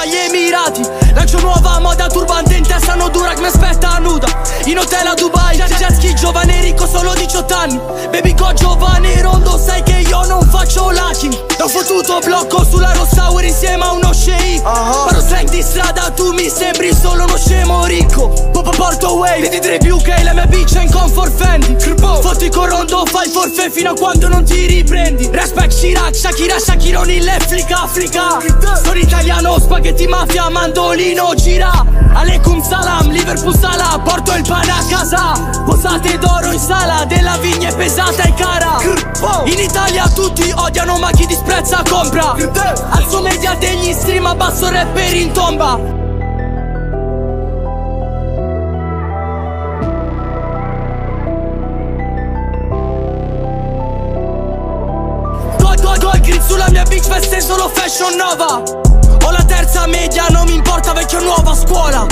agli Emirati. Lancio nuova moda, turbante in testa, no Durac mi aspetta nuda. In hotel a Dubai, jet ski, giovane ricco, solo 18 anni. Baby go giovane rondo, sai che io non faccio lacking. Da un fottuto blocco sulla Rossauer insieme a uno sceicco. Parlo slang di strada, tu mi sembri solo uno scemo ricco. Porto wave, vedi tre più che la mia bitch è in comfort Fendi. Fotti con rondo, fai forfè fino a quando non ti riprendi. Respect Chirac, Shakira, Shakironi, l'Africa, Africa. Sono italiano, spaghetti mafia, mandolino, gira. Aleikum salam, Liverpool sala, porto il pane a casa. Posate d'oro in sala, della vigna è pesata e cara. In Italia tutti odiano ma chi disprezza compra. Alzo media degli stream, abbasso rapper in tomba. Gold green sulla mia bitch, veste solo fashion nova. Ho la terza media, non mi importa vecchio nuova scuola.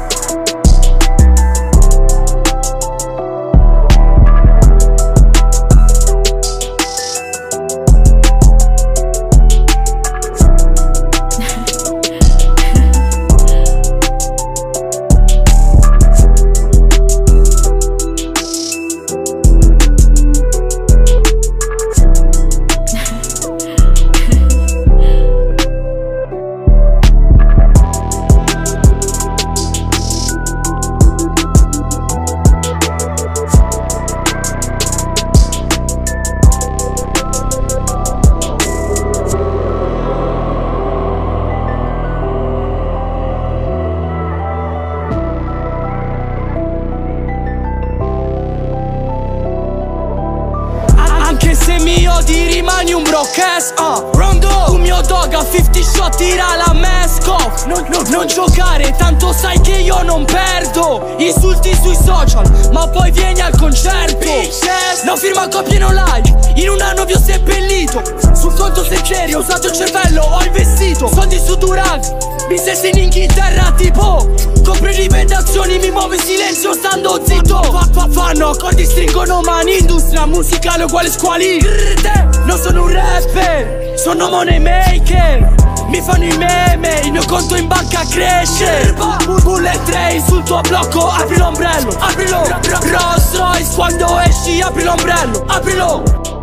Mi odi rimani un broadcast, Rondo, un mio dog a 50 shot tira la mask off. Non giocare, tanto sai che io non perdo. Insulti sui social, ma poi vieni al concerto. No firma copie no like, in un anno vi ho seppellito. Sul conto secchieri ho usato il cervello, ho il vestito. Soldi su Durag, business in Inghilterra tipo. Compri rivendazioni, mi muovo in silenzio stando zitto. Fanno accordi, stringono mani, industria musicale uguale squali. Non sono un rapper, sono money maker. Mi fanno i meme, il mio conto in banca cresce. Bullet train sul tuo blocco, apri l'ombrello, aprilo. Rolls Royce quando esci, apri l'ombrello, aprilo.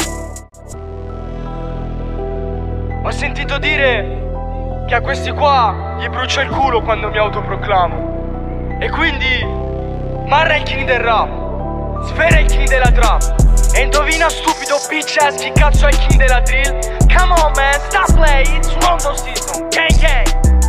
Ho sentito dire che a questi qua gli brucia il culo quando mi autoproclamo. E quindi Marra è il king del rap, Sfera è il king della trap. E indovina stupido bitch ass chi cazzo è il king della drill. Come on man, stop playing, it's Rondo season, gang gang.